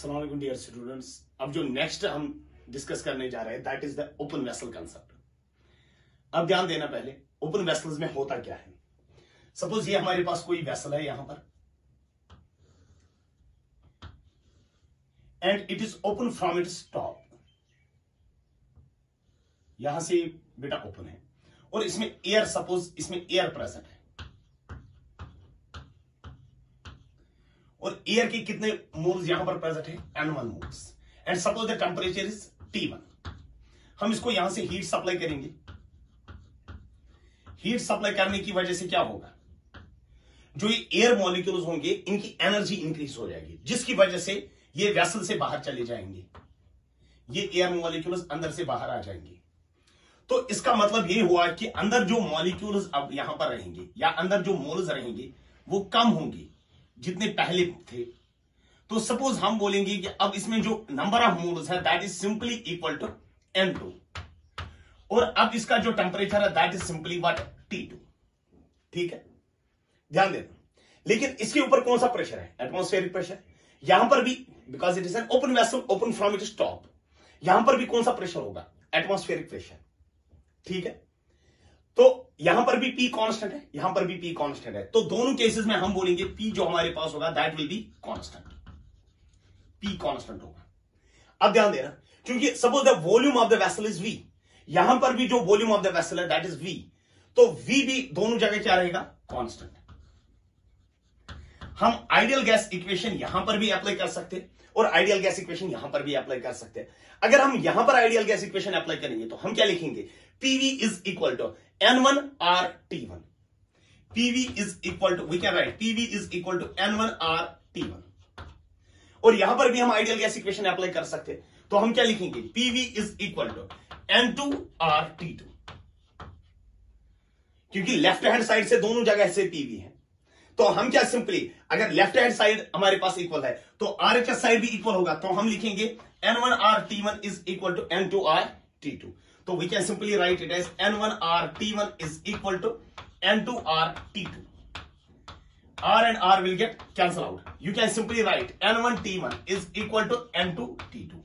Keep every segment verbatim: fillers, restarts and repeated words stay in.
अस्सलाम वालेकुम dear students. अब जो नेक्स्ट हम डिस्कस करने जा रहे हैं that is the open vessel concept. अब ध्यान देना, पहले ओपन वेसल्स में होता क्या है। सपोज ये हमारे पास कोई वेसल है यहां पर and it is open from its top. यहां से बेटा ओपन है और इसमें एयर, सपोज इसमें एयर प्रेजेंट है और एयर के कितने मोल्स यहां पर प्रेजेंट है, N one moles. And suppose the temperature is T one. हम इसको यहां से हीट सप्लाई करेंगे। हीट सप्लाई करने की वजह से क्या होगा, जो ये एयर मॉलिक्यूल्स होंगे इनकी एनर्जी इंक्रीज हो जाएगी, जिसकी वजह से ये वेसल से बाहर चले जाएंगे, ये एयर मॉलिक्यूल्स अंदर से बाहर आ जाएंगे। तो इसका मतलब ये हुआ कि अंदर जो मॉलिक्यूल्स अब यहां पर रहेंगे या अंदर जो मोल्स रहेंगे वो कम होंगे जितने पहले थे। तो सपोज हम बोलेंगे कि अब इसमें जो नंबर ऑफ मोल्स है that is simply equal to N two, और अब इसका जो टेंपरेचर है that is simply what, T two. ठीक है, ध्यान देना। लेकिन इसके ऊपर कौन सा प्रेशर है, एटमॉस्फेरिक प्रेशर। यहां पर भी because it is an open vessel open from its top, यहां पर भी कौन सा प्रेशर होगा, एटमॉस्फेरिक प्रेशर। ठीक है, तो यहां पर भी P कांस्टेंट है, यहां पर भी P कांस्टेंट है। तो दोनों केसेस में हम बोलेंगे P जो हमारे पास होगा that will be constant, P constant होगा। अब ध्यान देना, क्योंकि suppose the volume of the vessel is V, यहां पर भी जो वॉल्यूम ऑफ द वेसल है दैट इज V, तो V भी दोनों जगह क्या रहेगा, कांस्टेंट। हम आइडियल गैस इक्वेशन यहां पर भी अप्लाई कर सकते हैं और आइडियल गैस इक्वेशन यहां पर भी अप्लाई कर सकते हैं। अगर हम यहां पर आइडियल गैस इक्वेशन अप्लाई करेंगे तो हम क्या लिखेंगे, PV is equal to N one R T one. PV is equal to, we can write PV is equal to N one R T one. और यहां पर भी हम आइडियल गैस इक्वेशन अप्लाई कर सकते हैं, तो हम क्या लिखेंगे, PV is equal to N two R T two. क्योंकि लेफ्ट हैंड साइड से दोनों जगह से पीवी है, तो हम क्या सिंपली, अगर लेफ्ट हैंड साइड हमारे पास इक्वल है तो आरएचएस साइड भी इक्वल होगा, तो हम लिखेंगे N one R T one is equal to N two R T two. तो we can simply write it as N one R T one is equal to N two R T two. R and R will get cancel out. You can simply write N one T one is equal to N two T two.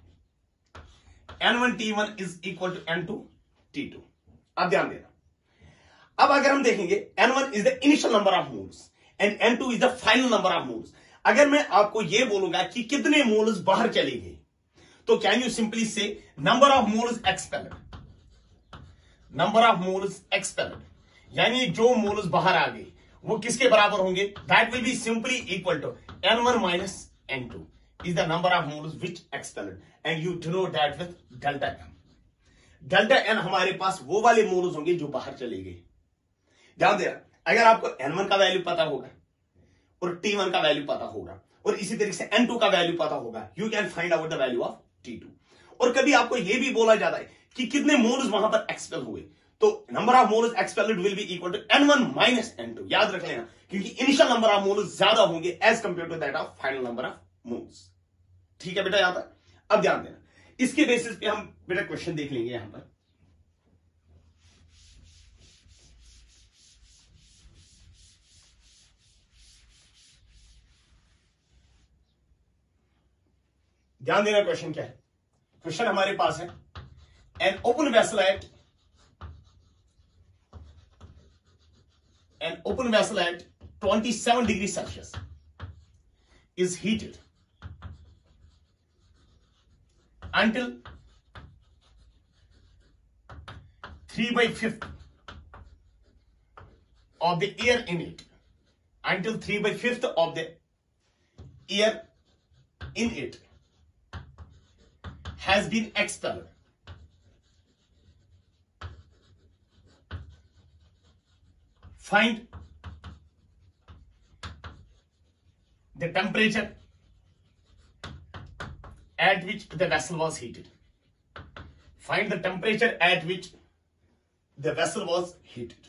N one T one is equal to N two T two. अब ध्यान देना, अब अगर हम देखेंगे N one is the initial number of moles and N two is the final number of moles. अगर मैं आपको यह बोलूंगा कि कितने मोल्स बाहर चले गए, तो can you simply say number of moles expelled, number of moles expelled, यानी जो मोल्स बाहर आ गए वो किसके बराबर होंगे, that will be simply equal to N one minus N two is the number of moles which expelled and you denote that with delta M. Delta N हमारे पास वो वाले मोल्स होंगे जो बाहर चले गए। ध्यान देना, अगर आपको एन वन का वैल्यू पता होगा और टी वन का वैल्यू पता होगा और इसी तरीके से एन टू का वैल्यू पता होगा, you can find out the value of T two. और कभी आपको यह भी बोला जाता है कि कितने मोल्स वहां पर एक्सपेल हुए, तो number of moles expelled will be equal to N one minus N two. याद रख लेना, क्योंकि इनिशियल नंबर ऑफ मोल्स ज्यादा होंगे as compare to that of final number of moles. ठीक है बेटा, याद है। अब ध्यान देना, इसके बेसिस पे हम बेटा क्वेश्चन देख लेंगे। यहां पर ध्यान देना, क्वेश्चन क्या है। क्वेश्चन हमारे पास है, an open vessel at an open vessel at twenty-seven degree Celsius is heated until three by fifth of the air in it, until three by fifth of the air in it has been expelled. Find the temperature at which the vessel was heated. Find the temperature at which the vessel was heated.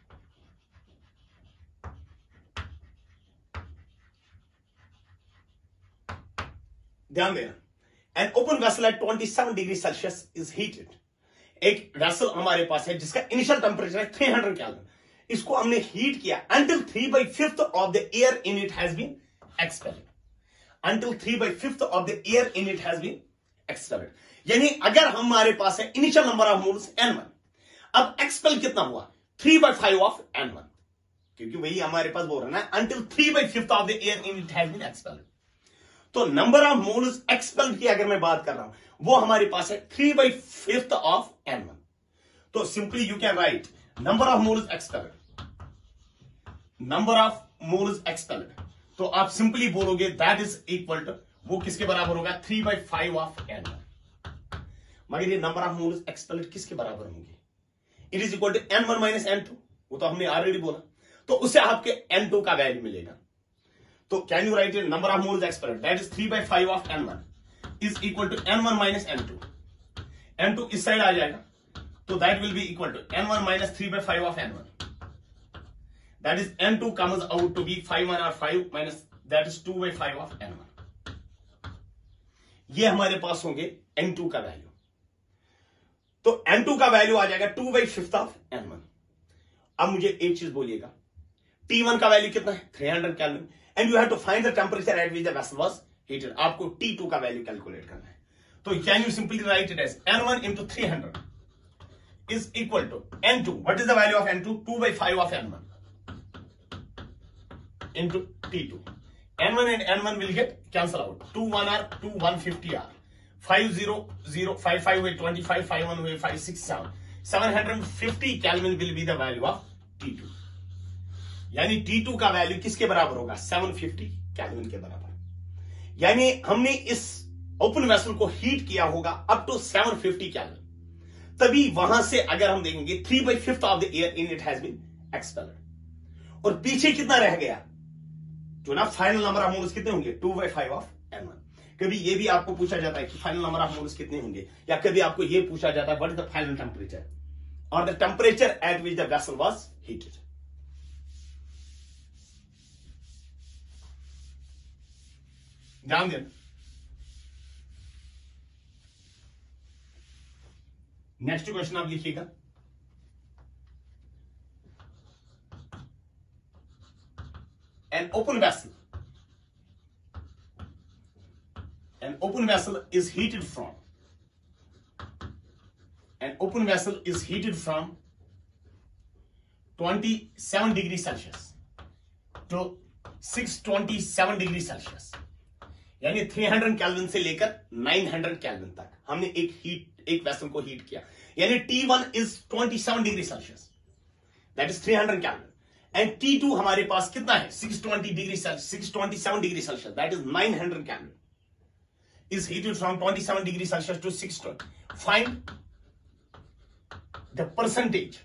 ध्यान देना, an open vessel at twenty-seven degree Celsius is heated. एक vessel हमारे पास है जिसका initial temperature है three hundred Kelvin, इसको हमने हीट किया until three by fifth of the air in it has been expelled. until three by fifth of the air in it has been expelled. यानी अगर हमारे पास है initial number of moles N one, अब expel कितना हुआ three by five of N one, क्योंकि वही हमारे पास बोल रहा है ना until three by fifth of the air in it has been expelled. तो नंबर ऑफ मोल्स एक्सपेल्ड की अगर मैं बात कर रहा हूं वो हमारे पास है three by fifth of N one. तो simply you can write number of moles expelled, number of moles expelled. तो आप सिंपली बोलोगे दैट इज इक्वल टू, वो किसके बराबर होगा three by five of N one. मगर ये नंबर ऑफ मोल्स एक्सपेल्ड किसके बराबर होंगे, it is equal to N one minus N two. वो तो हमने ऑलरेडी बोला, तो उससे आपके एन टू का वैल्यू मिलेगा. तो can you write number of moles expelled that is three by five of N one is equal to N one minus N two. N two इस साइड आ जाएगा, तो that will be equal to N one minus three by five of N one. That is N two comes out to be five one or five minus that is two by five of N one. ये हमारे पास होंगे N two का value. तो N two का value आ जाएगा two by fifth of N one. अब मुझे एक चीज बोलिएगा, T one का वैल्यू कितना है three hundred Kelvin, and you have to find the temperature at which the vessel was heated. आपको T two का वैल्यू कैलकुलेट करना है. तो can you simply write it as N one into three hundred is equal to N two. What is the value of N two? two by five of N one. Into T two. N one and N one will get cancel out. two one are two one fifty are. five zero zero five five with twenty-five, five one with five six seven. seven hundred fifty Kelvin will be the value of T two. यानी T two का value किसके बराबर होगा seven fifty Kelvin के बराबर. यानी हमने इस ओपन वेसल को हीट किया होगा up to seven fifty Kelvin. तभी वहां से अगर हम देखेंगे three by fifth of the air in it has been expelled. और पीछे कितना रह गया, जो ना फाइनल नंबर ऑफ मोल्स कितने होंगे two by five of N one. कभी ये भी आपको पूछा जाता है कि फाइनल नंबर ऑफ मोल्स कितने होंगे, या कभी आपको ये पूछा जाता है what is the final temperature और the temperature at which the vessel was heated. ध्यान देना. नेक्स्ट क्वेश्चन आप लिखिएगा. An open vessel, an open vessel is heated from, an open vessel is heated from twenty-seven degrees Celsius to six hundred twenty-seven degrees Celsius. यानी three hundred Kelvin से लेकर nine hundred kelvin तक हमने एक heat एक vessel को heat किया. यानी T one is twenty-seven degrees Celsius, that is three hundred kelvin. And T two हमारे पास कितना है six hundred twenty degree Celsius, six hundred twenty-seven degree Celsius, that is nine hundred kelvin is heated from twenty-seven degree Celsius to six hundred. Find the percentage,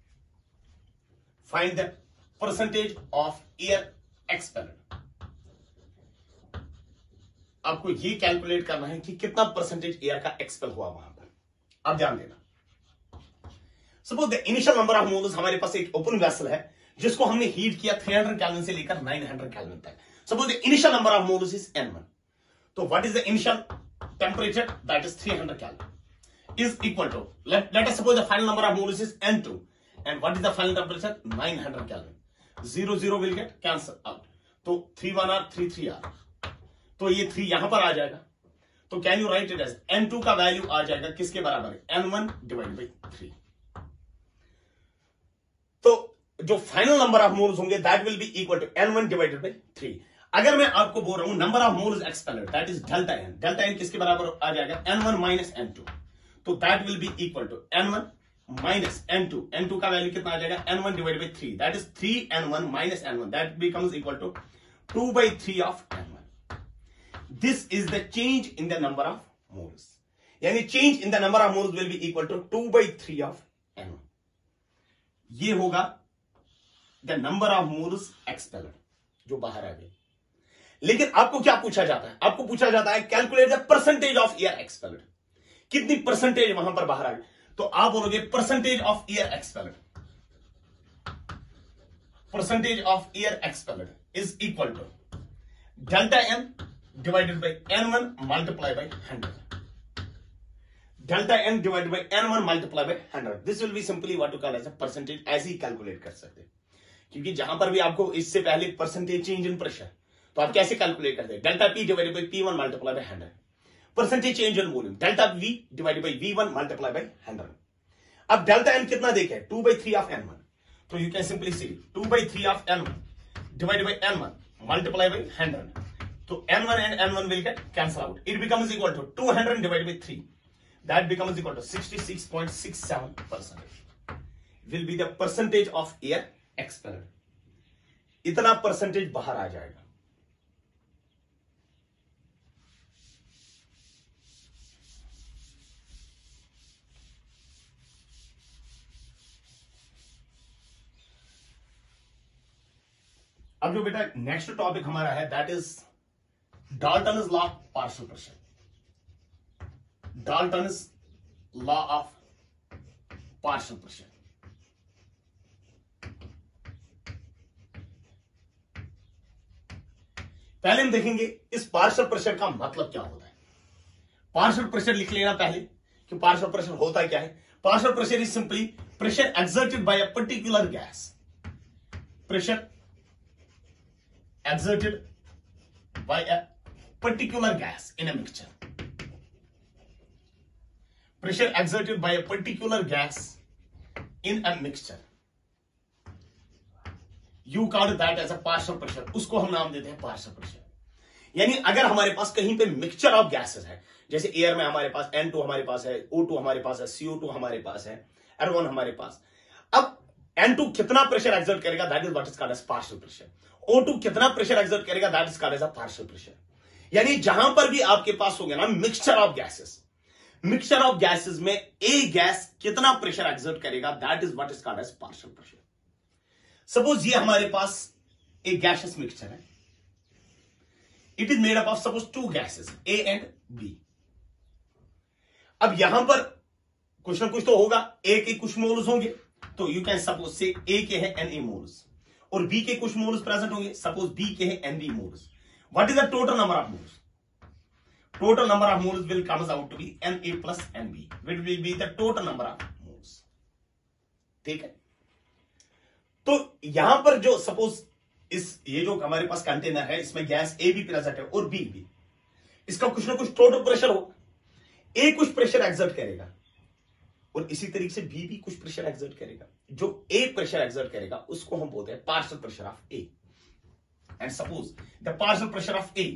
find the percentage of air expelled. आपको ये calculate करना है कि कितना percentage air का expel हुआ वहां पर. अब ध्यान देना, suppose the initial number of moles, हमारे पास एक ओपन वेसल है जिसको हमने हीट किया three hundred केल्विन से लेकर nine hundred केल्विन तक. Suppose the initial number of moles is N one. तो what is the initial temperature, that is three hundred kelvin is equal to, let let us suppose the final number of moles is N two and what is the final temperature nine hundred kelvin. zero zero will get cancel out, तो three one are three three are, तो ये three यहां पर आ जाएगा. तो can you write it as N two का value आ जाएगा किसके बराबर है N one divide by three. तो जो फाइनल नंबर ऑफ मोल्स होंगे that will be equal to N one divided by three. अगर मैं आपको बोल रहा हूं number of moles expelled that is delta N, delta N किसके बराबर आ जाएगा N one minus N two. तो that will be equal to N one minus N two. N two का वैल्यू कितना आ जाएगा N one divided by three, that is three N one minus N one, that becomes equal to two by three of N one. This is the change in the number of moles, यानी change in the number of moles will be equal to two by three of N one. ये होगा the number of moles expelled जो बाहर आ गए. लेकिन आपको क्या पूछा जाता है, आपको पूछा जाता है calculate the percentage of air expelled, कितनी परसेंटेज वहां पर बाहर आ गई. तो आप बोलोगे percentage of air expelled, percentage of air expelled is equal to delta N divided by N one multiply by hundred. Delta N divided by N one multiply by hundred. This will be simply what you call as a percentage. ऐसे ही calculate कर सकते हैं, क्योंकि जहां पर भी आपको इससे पहले परसेंटेज चेंज इन प्रेशर, तो आप कैसे कैलकुलेट करते हैं? Delta P divided by P one multiply by hundred, percentage change in volume delta V divided by V one multiply by hundred. अब डेल्टा एन कितना देखे? Two by three of N one, तो you can simply see two by three of N one divided by N one multiply by hundred, तो N one and N one will get cancel out, it becomes equal to two hundred divided by three, that becomes equal to sixty six point six seven percent will be the percentage of air expelled. इतना percentage बाहर आ जाएगा। अब जो बेटा next topic हमारा है that is Dalton's law of partial pressure. Dalton's law of partial pressure. पहले हम देखेंगे इस पार्शियल प्रेशर का मतलब क्या होता है। पार्शियल प्रेशर लिख लेना पहले कि पार्शियल प्रेशर होता क्या है। Partial pressure is simply pressure exerted by a particular gas. Pressure exerted by a particular gas in a mixture. Pressure exerted by a particular gas in a mixture. You call that as a partial pressure. उसको हम नाम देते हैं partial pressure. यानी अगर हमारे पास कहीं पे मिक्सचर ऑफ गैसेस है, जैसे एयर में हमारे पास एन टू हमारे पास है, ओ टू हमारे पास है, सी ओ टू हमारे पास है, आर वन हमारे पास। अब एन टू कितना प्रेशर एक्सर्ट करेगा that is what is called as partial pressure. O two कितना प्रेशर एक्सर्ट करेगा that is called as a partial pressure. यानी जहां पर भी आपके पास हो गया ना mixture of gases, mixture of gases में ए गैस कितना प्रेशर एक्सर्ट करेगा that is what is called as partial pressure. Suppose ये हमारे पास एक गैसियस मिक्सचर है, it is made up of suppose two gases A and B. अब यहां पर कुछ ना कुछ तो होगा, ए के कुछ मोल्स होंगे, तो यू कैन सपोज से ए के है एन ए मोल्स और बी के कुछ मोल्स प्रेजेंट होंगे, सपोज बी के है N B moles. What is the total number of moles? Total number of moles will comes out to be N A plus N B, which will be the total number of moles. ठीक है, तो यहां पर जो suppose इस ये जो हमारे पास कंटेनर है इसमें गैस ए भी प्रेजेंट है और बी भी, इसका कुछ ना कुछ टोटल प्रेशर हो, ए कुछ प्रेशर एक्सर्ट करेगा और इसी तरीके से बी भी कुछ प्रेशर एक्सर्ट करेगा। जो ए प्रेशर एक्सर्ट करेगा उसको हम बोलते हैं partial pressure of A. And suppose the partial pressure of A,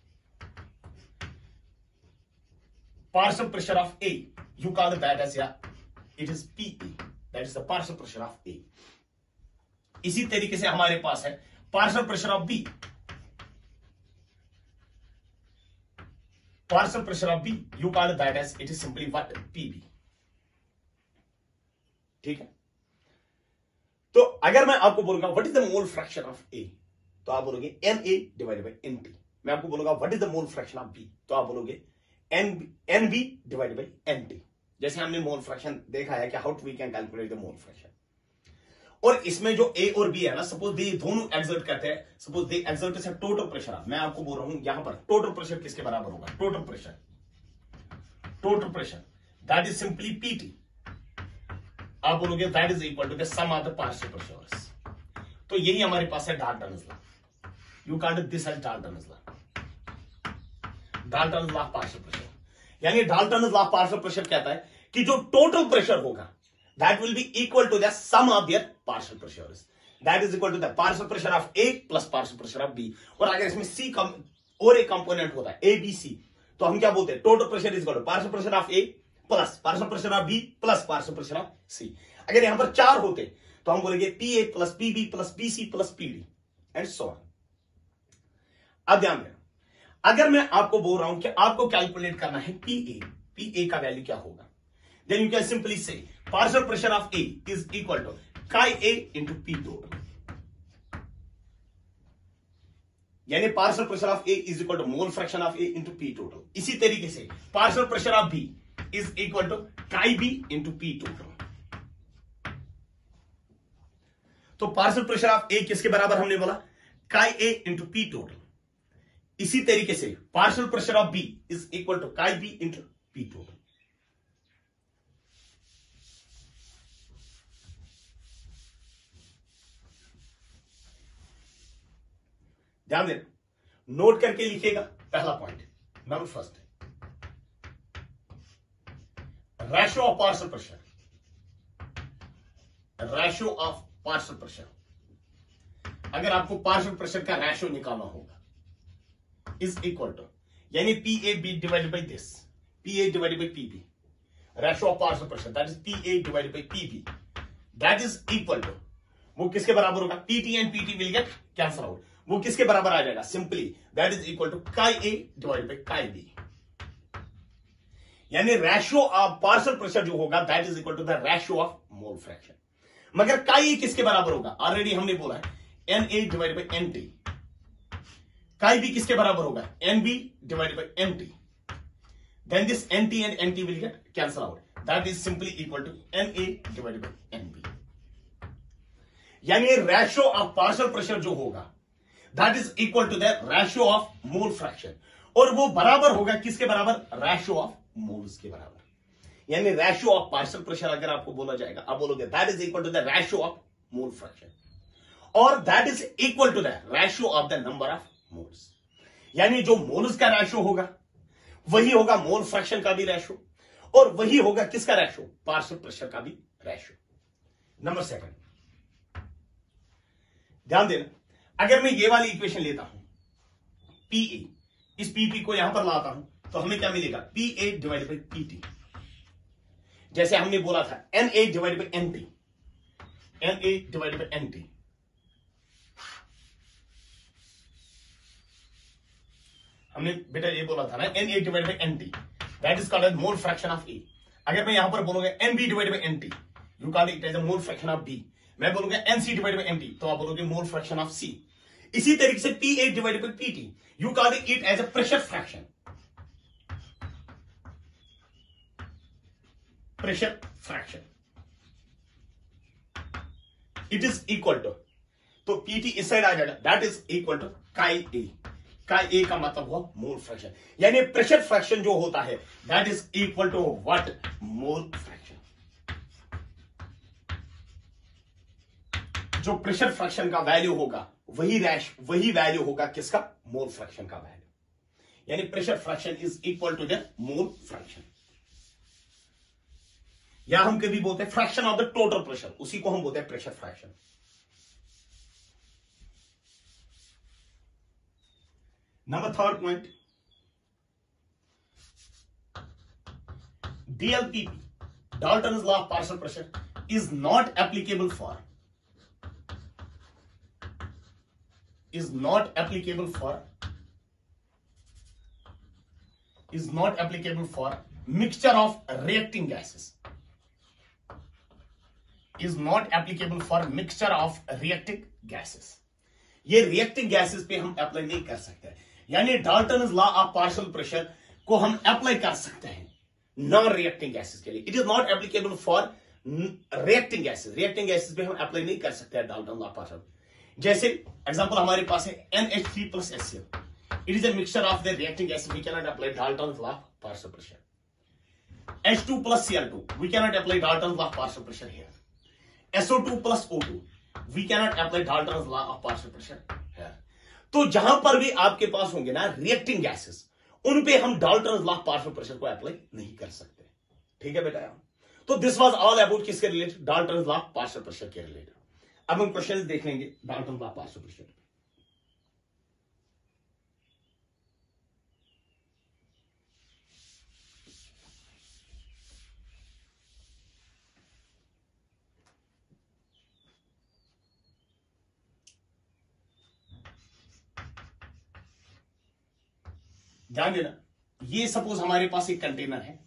partial pressure of A you call that as it is P A, that is the partial pressure of A. इसी तरीके से हमारे पास है partial pressure of B, partial pressure of B you call that as it is simply what P B. ठीक है, तो अगर मैं आपको बोलूंगा what is the mole fraction of ए, तो आप बोलोगे N A divided by N T. मैं आपको बोलूंगा what is the mole fraction of B, तो आप बोलोगे N N B divided by N T. जैसे हमने मोल फ्रैक्शन देखा है कि how we can calculate the mole fraction. और इसमें जो ए और बी है ना, सपोज दे दोनों एक्सर्ट करते हैं, सपोज दे एक्सर्ट से टोटल प्रेशर। मैं आपको बोल रहा हूं यहां पर टोटल प्रेशर किसके बराबर होगा? Total pressure, total pressure that is simply P T. आप बोलोगे that is equal to the sum of the partial pressures. तो यही हमारे पास है Dalton's law. You call this as Dalton's law, Dalton's law of partial pressure. यानी Dalton's law of partial pressure कहता है कि जो टोटल प्रेशर होगा that will be equal to the sum of their partial pressures, that is equal to the partial pressure of A plus partial pressure of B। और अगर इसमें C कम और एक कंपोनेंट होता है A B C, तो हम क्या बोलते हैं? Total pressure is equal to partial pressure of A plus partial pressure of B plus partial pressure of C। अगर यहां पर चार होते तो हम बोलेंगे P A plus P B plus P C plus P D and so on. अब ध्यान देना, अगर मैं आपको बोल रहा हूं कि आपको कैलकुलेट करना है पी ए, पी ए का वैल्यू क्या होगा, then you can simply say partial pressure of A is equal to chi A into P total। यानी partial pressure of A is equal to mole fraction of A into P total। इसी तरीके से partial pressure of B is equal to chi B into P total। तो partial pressure of A किसके बराबर हमने बोला? chi A into P total। इसी तरीके से partial pressure of B is equal to chi B into P total। ध्यान देना, नोट करके लिखिएगा। पहला point, number first, ratio of partial pressure, ratio of partial pressure. अगर आपको पार्शियल प्रेशर का रेशियो निकालना होगा, इज इक्वल टू, यानी P A B divided by this, P A divided by P B, ratio of partial pressure that is P A divided by P B, that is equal to, वो किसके बराबर होगा, P T and P T will get cancel out, वो किसके बराबर आ जाएगा, simply that is equal to chi A divided by chi B, यानी रेशियो ऑफ पार्शियल प्रेशर जो होगा that is equal to the ratio of mole fraction. मगर chi ए किसके बराबर होगा, ऑलरेडी हमने बोला है N A divided by N T, chi B किसके बराबर होगा, N B divided by N T, then this N T and N T will get cancel out, that is simply equal to N A divided by N B, यानी ratio of partial pressure जो होगा that is equal to the ratio of mole fraction, और वो बराबर होगा किसके बराबर, ratio of moles के बराबर। यानी रेशियो ऑफ पार्शियल प्रेशर अगर आपको बोला जाएगा, आप बोलोगे that is equal to the ratio of mole fraction, और that is equal to the ratio of the number of moles, यानी जो मोल्स का रेशियो होगा वही होगा मोल फ्रैक्शन का भी रेशियो, और वही होगा किसका रेशियो, पार्शियल प्रेशर का भी रेशियो। नंबर सेकंड, ध्यान देना, अगर मैं ये वाली इक्वेशन लेता हूं पी ए, इस पीपी को यहां पर लाता हूं तो हमें क्या मिलेगा, P A divided by P T, जैसे हमने बोला था N A divided by N T, N A divided by N T, हमने बेटा ये बोला था ना N A divided by N T, that is called as mole fraction of A. अगर मैं यहां पर बोलूंगा N B divided by N T, you call it as a mole fraction of B, मैं बोलूंगा N C divided by N T, तो आप बोलोगे मोल फ्रैक्शन ऑफ सी। इसी तरीके से P A divided by P T, you call it as a pressure fraction, pressure fraction, it is equal to, तो P T इस साइड आ जाएगा, that is equal to chi ए, काई ए का मतलब हुआ मोल फ्रैक्शन, यानी प्रेशर फ्रैक्शन जो होता है that is equal to what, mole fraction. जो प्रेशर फ्रैक्शन का वैल्यू होगा वही रैश वही वैल्यू होगा किसका, मोल फ्रैक्शन का वैल्यू, यानी pressure fraction is equal to the mole fraction, या हम कभी बोलते हैं fraction of the total pressure, उसी को हम बोलते हैं pressure fraction. Number third point, DLPP, Dalton's law of partial pressure, is not applicable for is not applicable for is not applicable for mixture of reacting gases, is not applicable for mixture of reacting gases, ये reacting gases पे हम apply नहीं कर सकते, यानी Dalton's law of partial pressure को हम apply कर सकते हैं नॉन रिएक्टिंग गैसेस के लिए, it is not applicable for reacting gases, reacting gases पे हम अप्लाई नहीं कर सकते डाल्टन लॉ ऑफ पार्शियल। जैसे एग्जांपल हमारे पास है N H three plus H C L, it is a mixture of the reacting gases, we can not apply Dalton's law of partial pressure. H two plus C L two, we can not apply Dalton's law of partial pressure here. S O two plus O two, we can not apply Dalton's law of partial pressure here. तो जहां पर भी आपके पास होंगे ना reacting gases, उन पे हम Dalton's law of partial pressure को अप्लाई नहीं कर सकते, ठीक है बेटा। तो दिस वाज ऑल अबाउट किसके related, Dalton's law of partial pressure के रिलेटेड। अब हम क्वेश्चंस देख लेंगे Dalton's law of partial pressure. ध्यान देना, ये सपोज हमारे पास एक कंटेनर है,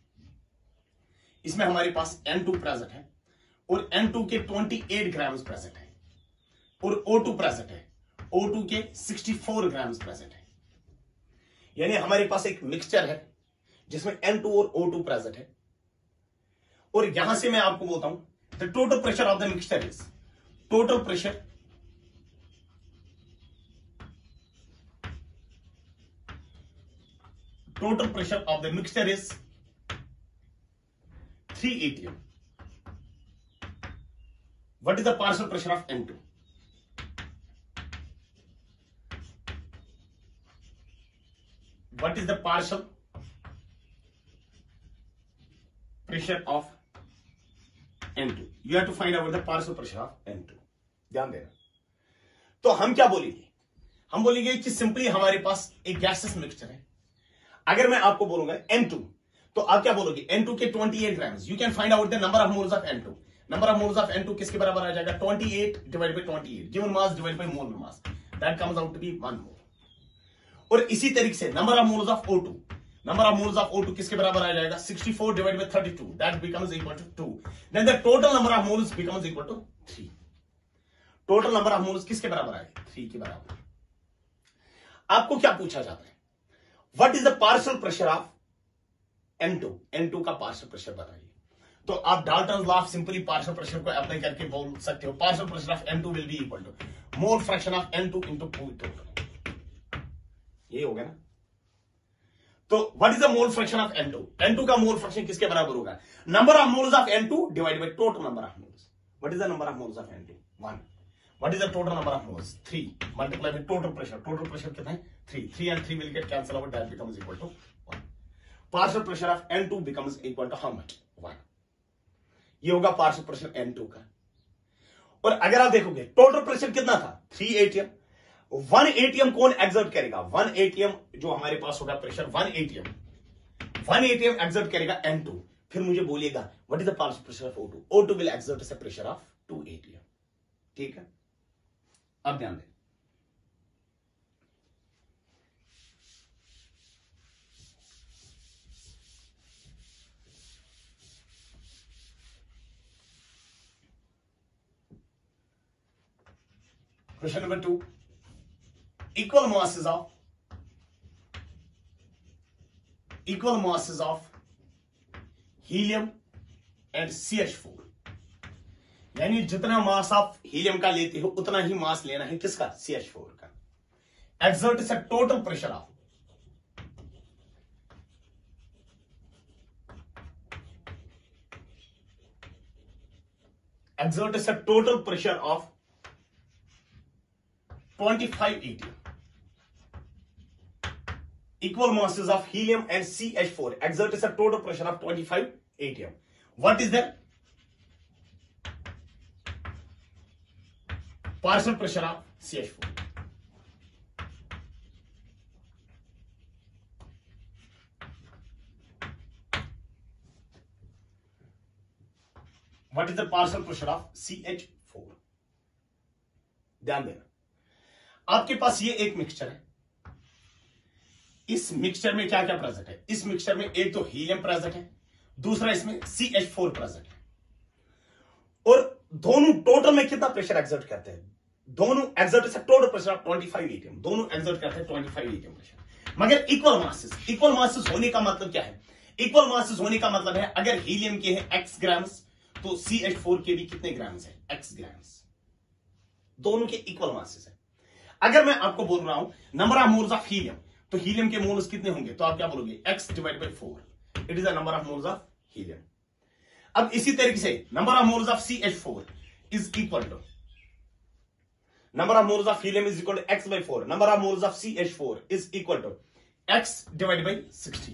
इसमें हमारे पास एन टू प्रेजेंट है और एन टू के अट्ठाईस ग्राम्स प्रेजेंट है, और ओ टू प्रेजेंट है, ओ टू के चौंसठ ग्राम्स प्रेजेंट है। यानी हमारे पास एक मिक्सचर है जिसमें एन टू और ओ टू प्रेजेंट है, और यहां से मैं आपको बोलता हूं the total pressure of the mixture is, total pressure total pressure of the mixture is three atm. What is the partial pressure of N two? what is the partial pressure of N two? You have to find out the partial pressure of N two. ध्यान देना। तो हम क्या बोलेंगे? हम बोलेंगे कि simply हमारे पास एक गैसेस मिक्सचर है। अगर मैं आपको बोलूंगा N टू, तो आप क्या बोलोगे? N टू के अट्ठाईस grams. You can find out the number of moles of N two. Number of moles of N two किसके बराबर आ जाएगा? अट्ठाईस डिवाइड बाय अट्ठाईस, given mass divide by mole mass, that comes out to be one mole. और इसी तरीके से number of moles of O two, number of moles of O two किसके बराबर आ जाएगा? चौंसठ डिवाइड बाय बत्तीस, that becomes equal to two. Then the total number of moles becomes equal to three. Total number of moles किसके बराबर आएगा? Three के बराबर। आपको क्या पूछा जाता है? What is the partial pressure of N two? N two का पार्शियल प्रेशर बताइए। तो आप Dalton's law of simply partial pressure को अप्लाई करके बोल सकते हो partial pressure of N two will be equal to mole fraction of N two into total. ये हो गया ना? तो what is the mole fraction of N two? N two का मोल फ्रैक्शन किसके बराबर होगा? Number of moles of N two divided by total number of moles. What is the number of moles of N two? One. What is the total number of moles? Three. Multiply with total pressure. Total pressure कितना है? Three. Three and three will get cancelled out. That becomes equal to one. Partial pressure of N two becomes equal to how much? One. ये होगा partial pressure N two का। और अगर आप देखोगे total pressure कितना था? Three A T M. One A T M कौन exert करेगा? One A T M जो हमारे पास होगा pressure one A T M. One A T M exert करेगा N टू। फिर मुझे बोलिएगा what is the partial pressure of O two? O two will exert a pressure of two A T M. ठीक है? अब ध्यान दें। Question number two, equal masses of equal masses of helium and C H four. यानी जितना मास आप helium का लेते हो उतना ही मास लेना है किसका? C H फोर का। एक्सर्ट से टोटल प्रेशर ऑफ एक्सर्ट से total pressure of twenty-five A T M. Equal masses of helium and C H four exert a total pressure of twenty-five A T M. What is the partial pressure of C H four? What is the partial pressure of C H four? ध्यान देना, आपके पास ये एक mixture है। इस mixture में क्या क्या प्रेजेंट है? इस मिक्सचर में एक तो हीलियम प्रेजेंट है, दूसरा इसमें C H फोर प्रेजेंट है। और दोनों टोटल में कितना प्रेशर एक्सर्ट करते हैं? दोनों एक्सर्ट से total pressure of twenty-five A T M, दोनों एक्सर्ट करते हैं twenty-five A T M pressure, मगर इक्वल मासेस। इक्वल मासेस होने का मतलब क्या है? इक्वल मासेस होने का मतलब है अगर हीलियम के हैं x ग्राम्स तो C H फोर के भी कितने ग्राम्स है? x grams. दोनों के इक्वल मासेस है। अगर मैं आपको बोल रहा हूं number of moles of helium, तो हीलियम के मोल्स कितने होंगे? तो आप क्या बोलोगे? x divide by four, it is the number of moles of helium. अब इसी तरीके से number of moles of C H four is equal to number of moles of helium is equal to x by four. Number of moles of C H four is equal to x divided by sixteen.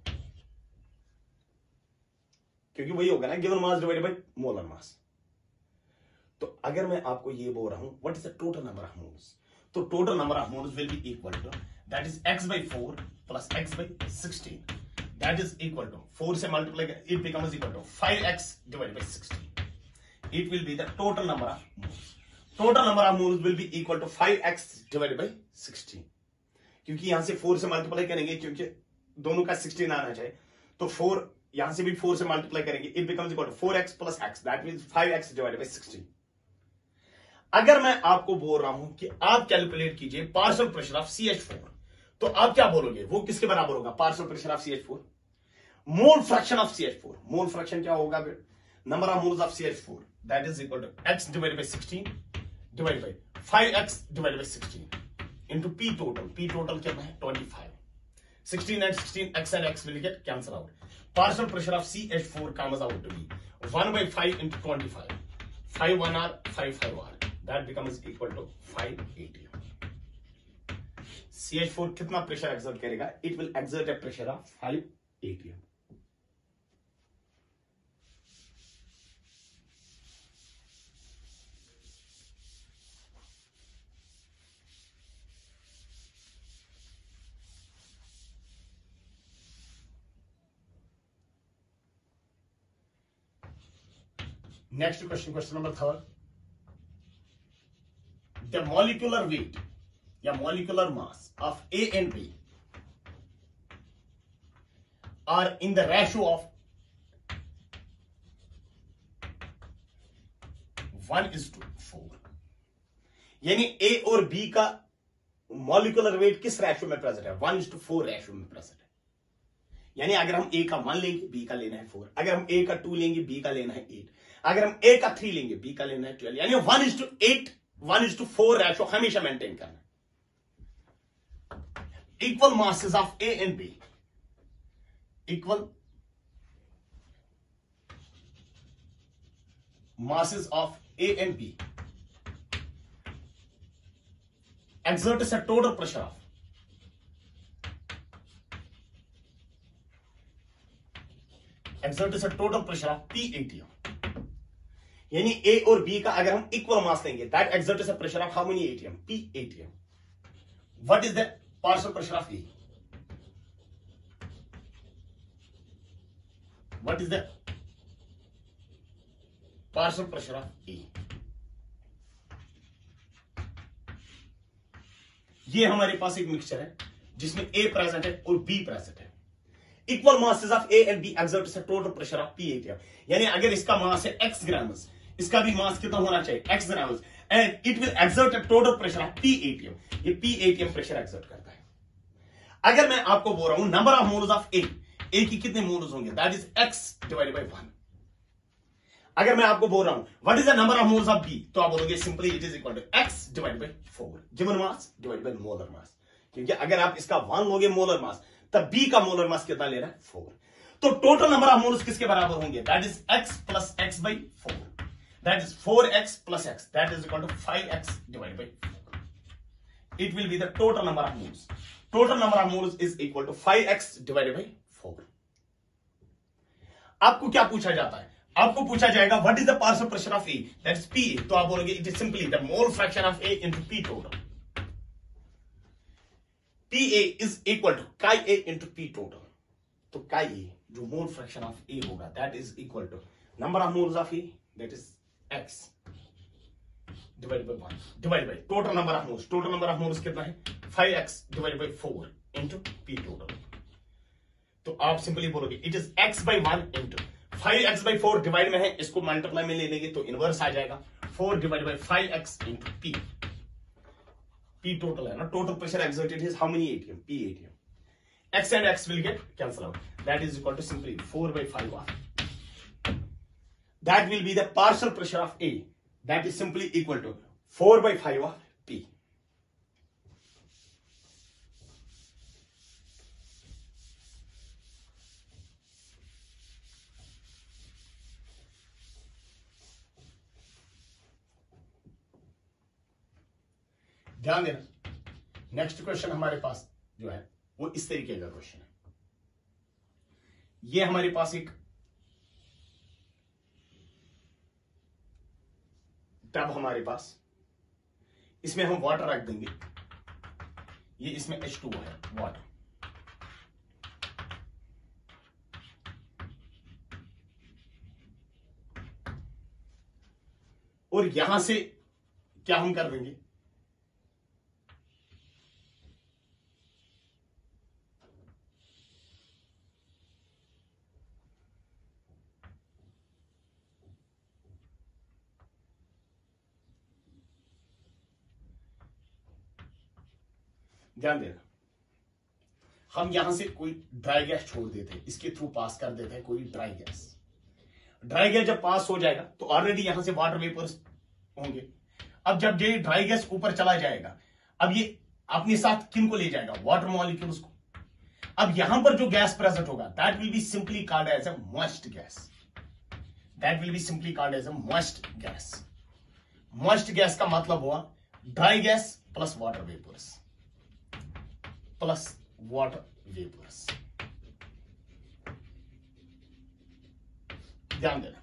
क्योंकि वही होगा ना, given mass divided by molar mass. तो अगर मैं आपको ये बोल रहा हूं what is the total number of moles, तो total number of moles will be equal to that is x by four plus x by sixteen, that is equal to four से multiply it becomes equal to five x divided by sixteen. It will be the total number of moles. Total number of moles will be equal to five x divided by sixteen. क्योंकि यहां से four से multiply करेंगे, क्योंकि दोनों का sixteen आना चाहिए, तो फोर यहां से भी फोर से मल्टीप्लाई करेंगे, it becomes equal to four x plus x, that means five x divided by sixteen. अगर मैं आपको बोल रहा हूं कि आप कैलकुलेट कीजिए partial pressure of C H four, तो आप क्या बोलोगे? वो किसके बराबर होगा? Partial pressure of C H four mole fraction of C H four. Mole fraction क्या होगा? Number of moles of C H four that is equal to x divided by sixteen divided by five x divided by sixteen into P total. P total कितना है? twenty-five. sixteen and sixteen, x and x will get cancel out. Partial pressure of C H four comes out to be one by five into twenty-five. five one R, five five R. That becomes equal to five A T M. C H four कितना pressure exert करेगा? It will exert a pressure of five ATM. Next question, question number third. The molecular weight या molecular mass of A and B are in the ratio of one is to four. यानी A और B का molecular weight किस ratio में present है? One is to four ratio में present है. यानी अगर हम A का वन लेंगे, B का लेना है फोर. अगर हम A का टू लेंगे, B का लेना है एट. अगर हम ए का थ्री लेंगे, बी का लेना है ट्वेल्व. यानी one is to eight, one is to four ratio हमेशा मेंटेन करना. Equal masses of A and B, equal masses of A and B exerts a total pressure of exerts a total pressure of P atm. यानी ए और B का अगर हम equal mass लेंगे, that exerts a pressure of how many ATM? P ATM. What is the partial pressure of A? What is the partial pressure of A? ये हमारे पास एक मिक्सचर है जिसमें ए प्रेजेंट है और बी प्रेजेंट है. Equal masses of A and B exerts a total pressure of P ATM. यानी अगर इसका मास है एक्स ग्राम्स, इसका भी मास कितना होना चाहिए? X grams. And it will exert a total pressure of P ATM. ये पी एटीएम प्रेशर एक्सर्ट करता है. अगर मैं आपको बोल रहा हूं number of moles of A, A की कितने मोल्स होंगे? That is x divided by one. अगर मैं आपको बोल रहा हूं what is the number of moles of B, तो आप बोलोगे simply it is equal to x divided by four. Given mass divided by molar mass. क्योंकि अगर आप इसका वन लोगे मोलर मास, तब बी का मोलर मास कितना ले रहा है? फोर. तो टोटल नंबर ऑफ मोल्स किसके बराबर होंगे? That is x plus x by four. That is four x plus x. That is equal to five x divided by four. It will be the total number of moles. Total number of moles is equal to five x divided by four. आपको क्या पूछा जाता है? आपको पूछा जाएगा what is the partial pressure of A? That is P. तो आप बोलोगे it is simply the mole fraction of A into P total. P A is equal to chi A into P total. तो काई ए जो मोल fraction of A होगा, that is equal to number of moles of A, that is x divided by one divided by total number of moles. Total number of moles कितना है? Five x divided by four into P total. तो आप simply बोलोगे it is x by one into five x by four divide में है, इसको multiply में ले लेंगे तो इनवर्स आ जाएगा. Four divided by five x into P. P total है ना, total pressure exerted is how many ATM? P ATM. X and x will get cancel out. That is equal to simply four by five of. That will be the partial pressure of A. That is simply equal to four by five of P. ध्यान देना, next question हमारे पास जो है वो इस तरीके का question है. ये हमारे पास एक टब हमारे पास, इसमें हम वाटर रख देंगे. ये इसमें एच टू है वाटर. और यहां से क्या हम कर देंगे? ध्यान देना, हम यहां से कोई ड्राई गैस छोड़ देते हैं, इसके थ्रू पास कर देते हैं कोई ड्राई गैस. ड्राई गैस जब पास हो जाएगा तो ऑलरेडी यहां से वाटर वेपर्स होंगे. अब जब ये ड्राई गैस ऊपर चला जाएगा, अब ये अपने साथ किन को ले जाएगा? वाटर मॉलिक्यूल्स को. अब यहां पर जो गैस प्रेजेंट होगा that will be simply called as a moist gas. That will be simply called as a moist gas. Moist gas का मतलब हुआ dry gas plus water vapours. Plus water vapours. ध्यान देना,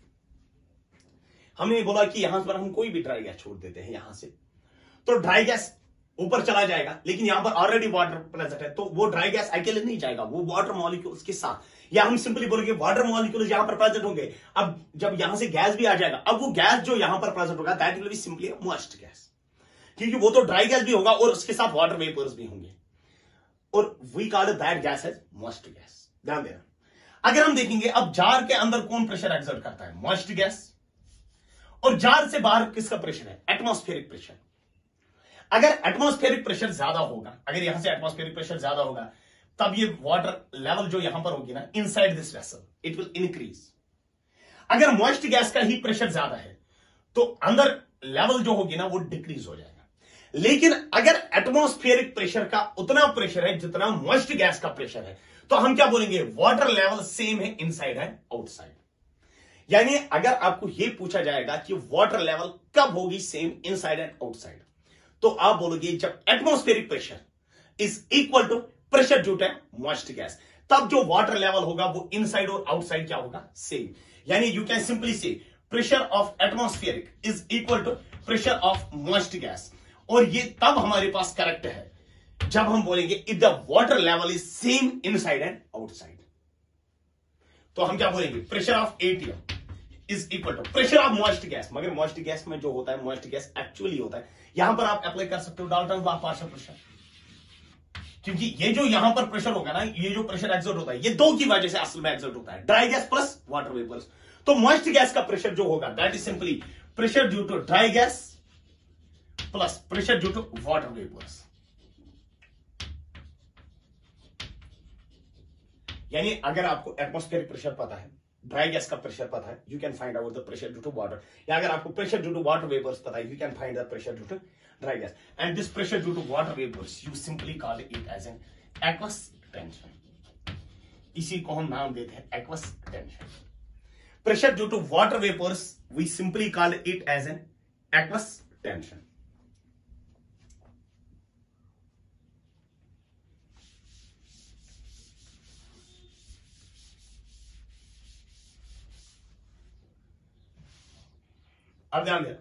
हमने बोला कि यहां पर हम कोई भी ड्राई गैस छोड़ देते हैं यहां से, तो ड्राई गैस ऊपर चला जाएगा, लेकिन यहां पर ऑलरेडी वाटर प्रेजेंट है, तो वो ड्राई गैस अकेले नहीं जाएगा, वो वाटर मॉलिक्यूल्स के साथ, या हम सिंपली बोलेंगे वाटर मॉलिक्यूल्स यहां पर प्रेजेंट होंगे। अब जब यहां से गैस भी आ जाएगा, अब वो गैस जो यहां पर प्रेजेंट होगा that will be simply moist gas, क्योंकि वो तो ड्राई गैस भी होगा और उसके साथ वाटर वेपर्स भी होंगे, और we call that gas as moist gas. ध्यान देना, अगर हम देखेंगे अब जार के अंदर कौन प्रेशर एक्सर्ट करता है, मॉइस्ट गैस, और जार से बाहर किसका प्रेशर है, एटमॉस्फेरिक प्रेशर। अगर एटमॉस्फेरिक प्रेशर ज्यादा होगा, अगर यहां से एटमॉस्फेरिक प्रेशर ज्यादा होगा, तब ये वाटर लेवल जो यहां पर होगी ना inside this vessel, it will increase. अगर मॉइस्ट गैस का ही प्रेशर ज्यादा है तो अंदर लेवल जो होगी ना वो डिक्रीज हो जाएगा। लेकिन अगर एटमॉस्फेरिक प्रेशर का उतना प्रेशर है जितना मॉइस्ट गैस का प्रेशर है, तो हम क्या बोलेंगे, वाटर लेवल सेम है इनसाइड एंड आउटसाइड। यानी अगर आपको यह पूछा जाएगा कि वाटर लेवल कब होगी सेम इनसाइड एंड आउटसाइड, तो आप बोलोगे जब atmospheric pressure is equal to pressure due to moist gas, तब जो वाटर लेवल होगा वो इनसाइड और आउटसाइड क्या होगा, सेम। यानी you can simply say pressure of atmospheric is equal to pressure of moist gas, और ये तब हमारे पास करेक्ट है जब हम बोलेंगे if the water level is same inside and outside. तो हम क्या बोलेंगे, pressure of ATM is equal to pressure of moist gas, मगर मॉइस्ट गैस में जो होता है मॉइस्ट गैस एक्चुअली होता है, यहां पर आप अप्लाई कर सकते हो Dalton law of partial pressure, क्योंकि ये जो यहां पर प्रेशर होगा ना, ये जो प्रेशर एक्सर्ट होता है ये दो की वजह से असल में एक्सर्ट होता है, dry gas plus water vapours. तो मॉइस्ट गैस का प्रेशर जो होगा that is simply pressure due to dry gas plus pressure due to water vapours. यानी अगर आपको एटमॉस्फेरिक प्रेशर पता है, ड्राई गैस का प्रेशर पता है, you can find out the pressure due to water, या अगर आपको pressure due to water vapours पता है, you can find the pressure due to dry gas, and this pressure due to water vapours you simply call it as an aqueous tension. इसी को हम नाम देते हैं aqueous tension. Pressure due to water vapours we simply call it as an aqueous tension. अब ध्यान देना,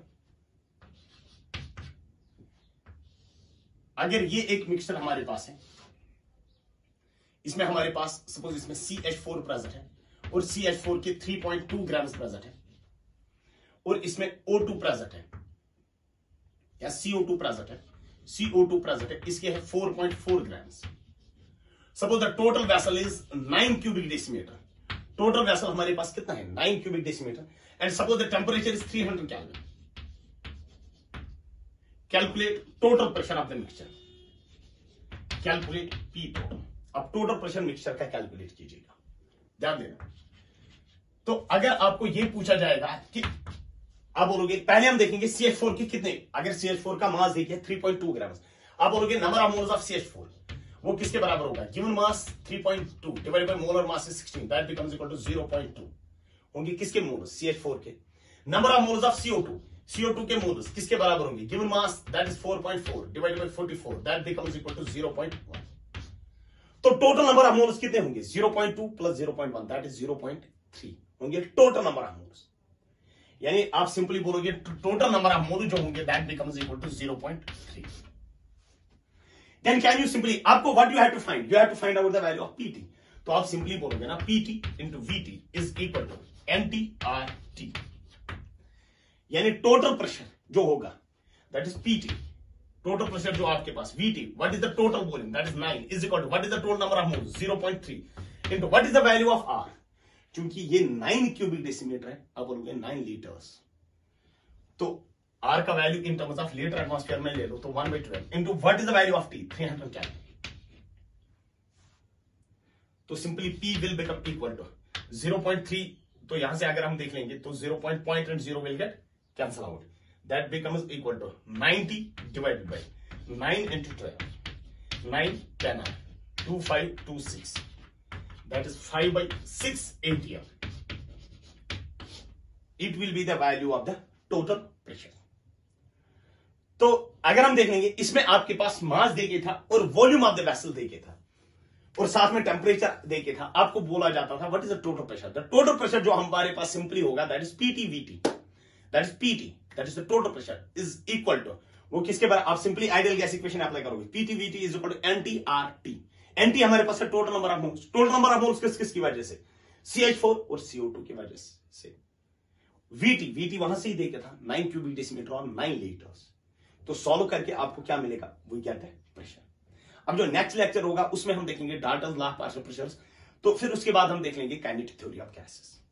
अगर ये एक मिक्सचर हमारे पास है, इसमें हमारे पास सपोज इसमें सी एच फोर प्रेजेंट है और सी एच फोर के three point two grams present है, और इसमें ओ टू प्रेजेंट है या सी ओ टू प्रेजेंट है, सी ओ टू प्रेजेंट है, इसके है four point four grams. Suppose the total vessel is nine cubic decimetre, total vessel हमारे पास कितना है, nine cubic decimetre, and suppose the temperature is three hundred Kelvin. Calculate total pressure of the mixture. Calculate P total. अब total pressure mixture का calculate कीजिएगा, ध्यान देना। तो अगर आपको ये पूछा जाएगा कि आप बोलोगे, पहले हम देखेंगे सी एच फोर की कितने, अगर सी एच फोर का मास देखिए थ्री पॉइंट टू ग्राम, आप बोलोगे number of moles of C H four, वो किसके बराबर होगा, given mass three point two divided by molar mass is sixteen, that becomes equal to zero point two होंगे किसके मोल्स, सी एच फोर के। Number of moles of C O two, C O two के moles किसके बराबर होंगे, given mass that is four point four divided by forty four, that becomes equal to zero point one. तो total number of moles कितने होंगे, zero point two plus zero point one, that is zero point three होंगे total number of moles. यानी आप simply बोलोगे total number of mole जो होंगे that becomes equal to zero point three. Then can you simply, आपको what you have to find, you have to find out the value of PT. तो आप simply बोलोगे ना PT into VT is equal to N T R T, यानी total pressure जो होगा that is PT, total pressure जो आपके पास, VT what is the total volume that is nine is equal to what is the total number of moles zero point three into what is the value of R, क्योंकि ये nine cubic decimetre है, अब बोलोगे nine litres, तो R का value in terms of litre atmosphere में ले लो तो one by twelve into what is the value of T, three hundred kelvin. तो simply P will become equal to zero point three, तो यहां से अगर हम देख लेंगे तो zero point point and zero will get cancel out, that becomes equal to ninety divided by nine into twelve, nine ten two five two six, that is five by six ATM, it will be the value of the total pressure. तो अगर हम देख लेंगे, इसमें आपके पास मास देके था और वॉल्यूम ऑफ द वेसल देके था और साथ में टेम्परेचर देके था। आपको बोला जाता था what is the total pressure. The total pressure जो हमारे पास सिंपली होगा that is PT VT, that is PT, that is the total pressure is equal to, वो किसके बारे, आप simply ideal gas equation apply करोगे, PT VT is equal to NT R T. NT हमारे पास है total number of moles, total number of moles किस किसकी वजह से, सी एच फोर और सी ओ टू की वजह से। वीटी, वीटी वहां से ही देखा था नाइन क्यूबिक डेसीमीटर और नाइन लीटर्स। तो सॉल्व करके आपको क्या मिलेगा, वो कहते हैं प्रेशर। अब जो नेक्स्ट लेक्चर होगा उसमें हम देखेंगे Dalton's law of partial pressures, तो फिर उसके बाद हम देख लेंगे काइनेटिक थ्योरी ऑफ गैसेस।